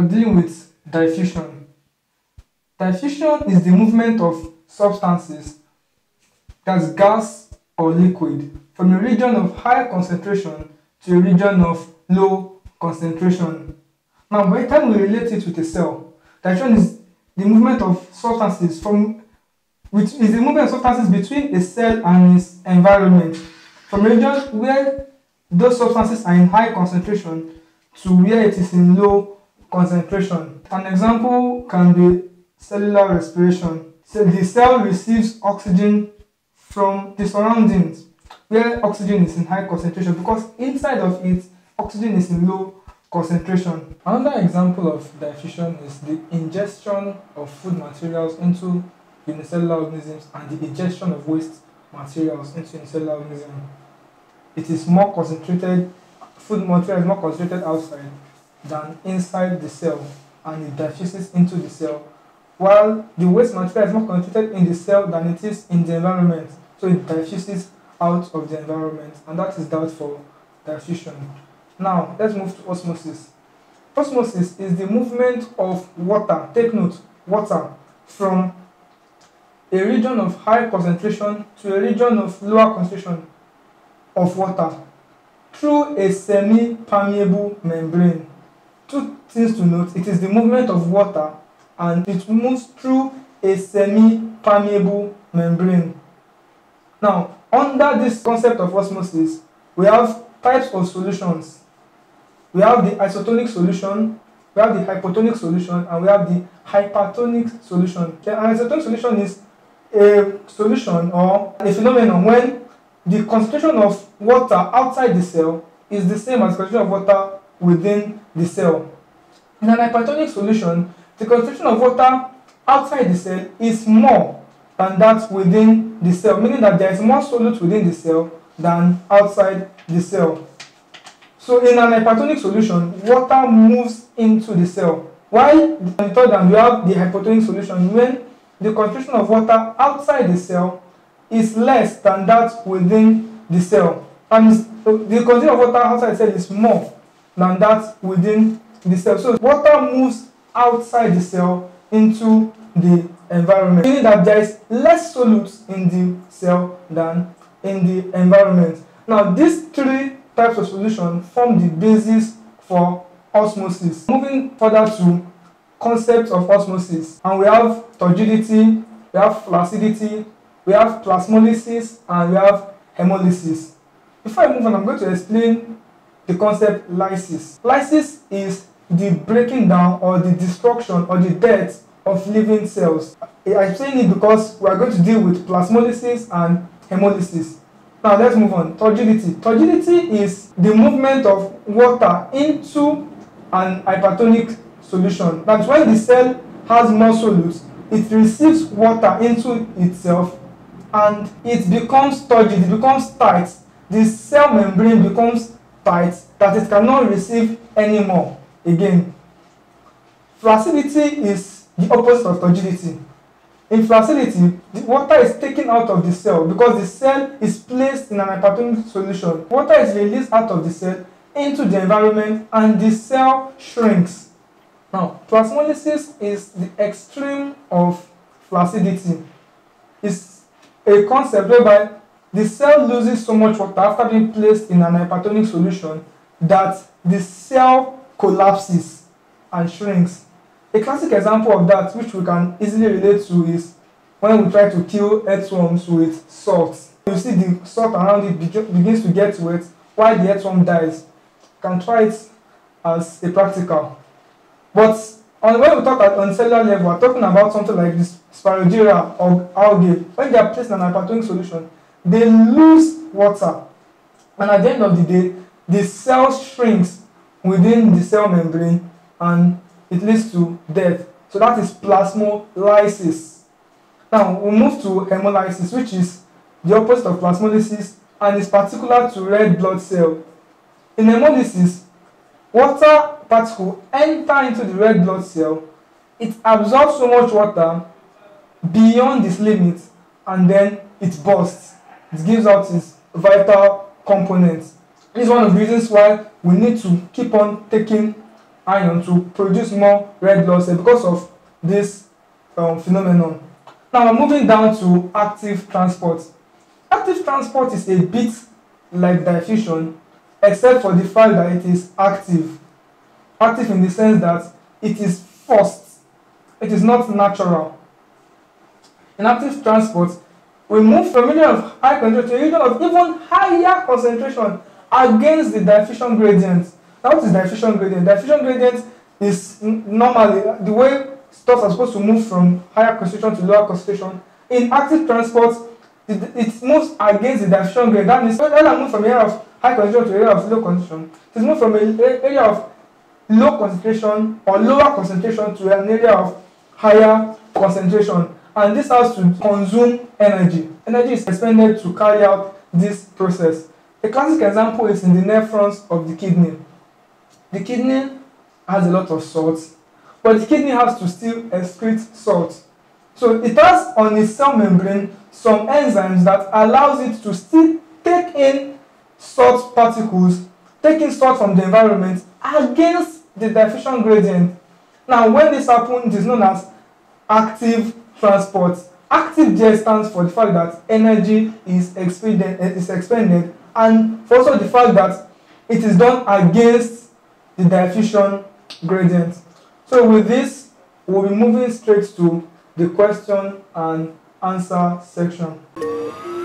dealing with diffusion. Diffusion is the movement of substances, that's gas or liquid, from a region of high concentration to a region of low concentration. Now, by the time we relate it with a cell, diffusion is the movement of substances between a cell and its environment, from a region where those substances are in high concentration to where it is in low concentration. An example can be cellular respiration. So the cell receives oxygen from the surroundings where oxygen is in high concentration, because inside of it oxygen is in low concentration. Another example of diffusion is the ingestion of food materials into unicellular organisms and the ingestion of waste materials into unicellular organisms. It is more concentrated, food material is more concentrated outside than inside the cell, and it diffuses into the cell, while the waste material is more concentrated in the cell than it is in the environment, so it diffuses out of the environment, and that is that for diffusion. Now let's move to osmosis. Osmosis is the movement of water, take note, water, from a region of high concentration to a region of lower concentration of water through a semi-permeable membrane. Two things to note: it is the movement of water and it moves through a semi-permeable membrane. Now, under this concept of osmosis, we have types of solutions. We have the isotonic solution, we have the hypotonic solution, and we have the hypertonic solution. The isotonic solution is a solution or a phenomenon when the concentration of water outside the cell is the same as the concentration of water within the cell. In an hypertonic solution, the concentration of water outside the cell is more than that within the cell, meaning that there is more solute within the cell than outside the cell. So in an hypertonic solution, water moves into the cell, while on the third hand we have the hypotonic solution when the concentration of water outside the cell is less than that within the cell, and the concentration of water outside the cell is more than that within the cell. So water moves outside the cell into the environment, meaning that there is less solute in the cell than in the environment. Now, these three types of solution form the basis for osmosis. Moving further to concepts of osmosis, and we have turgidity, we have flaccidity, we have plasmolysis, and we have hemolysis. Before I move on, I'm going to explain the concept lysis. Lysis is the breaking down or the destruction or the death of living cells. I'm saying it because we are going to deal with plasmolysis and hemolysis. Now let's move on. Turgidity. Turgidity is the movement of water into an hypertonic solution. That's when the cell has more solute, it receives water into itself and it becomes turgid, it becomes tight. The cell membrane becomes tight that it cannot receive any more again. Flaccidity is the opposite of turgidity. In flaccidity, the water is taken out of the cell because the cell is placed in an hypertonic solution. Water is released out of the cell into the environment and the cell shrinks. Now, plasmolysis is the extreme of flaccidity. It's a concept whereby the cell loses so much water after being placed in an hypertonic solution that the cell collapses and shrinks. A classic example of that, which we can easily relate to, is when we try to kill earthworms with salt. You see the salt around it begins to get wet while the earthworm dies. You can try it as a practical. But when we talk on cellular level, we're talking about something like this spirogyra or algae. When they are placed in an hypertonic solution, they lose water. And at the end of the day, the cell shrinks within the cell membrane and it leads to death. So that is plasmolysis. Now we'll move to hemolysis, which is the opposite of plasmolysis and is particular to red blood cell. In hemolysis, water particle enter into the red blood cell, it absorbs so much water beyond its limit and then it bursts. It gives out its vital components. This is one of the reasons why we need to keep on taking ion to produce more red blood cells because of this phenomenon. Now we're moving down to active transport. Active transport is a bit like diffusion, except for the fact that it is active. Active in the sense that it is forced. It is not natural. In active transport, we move from a region of high concentration to a region of even higher concentration against the diffusion gradient. Now, what is diffusion gradient? Diffusion gradient is normally the way stuff are supposed to move from higher concentration to lower concentration. In active transport, it moves against the diffusion gradient. That means when I move from an area of high concentration to an area of low concentration, it is moved from an area of low concentration or lower concentration to an area of higher concentration. And this has to consume energy. Energy is expended to carry out this process. A classic example is in the nephrons of the kidney. The kidney has a lot of salt, but the kidney has to still excrete salt. So it has on its cell membrane some enzymes that allows it to still take in salt particles, taking salt from the environment against the diffusion gradient. Now, when this happens, it is known as active transport. Active there stands for the fact that energy is expended, and for also the fact that it is done against the diffusion gradient. So with this, we'll be moving straight to the question and answer section.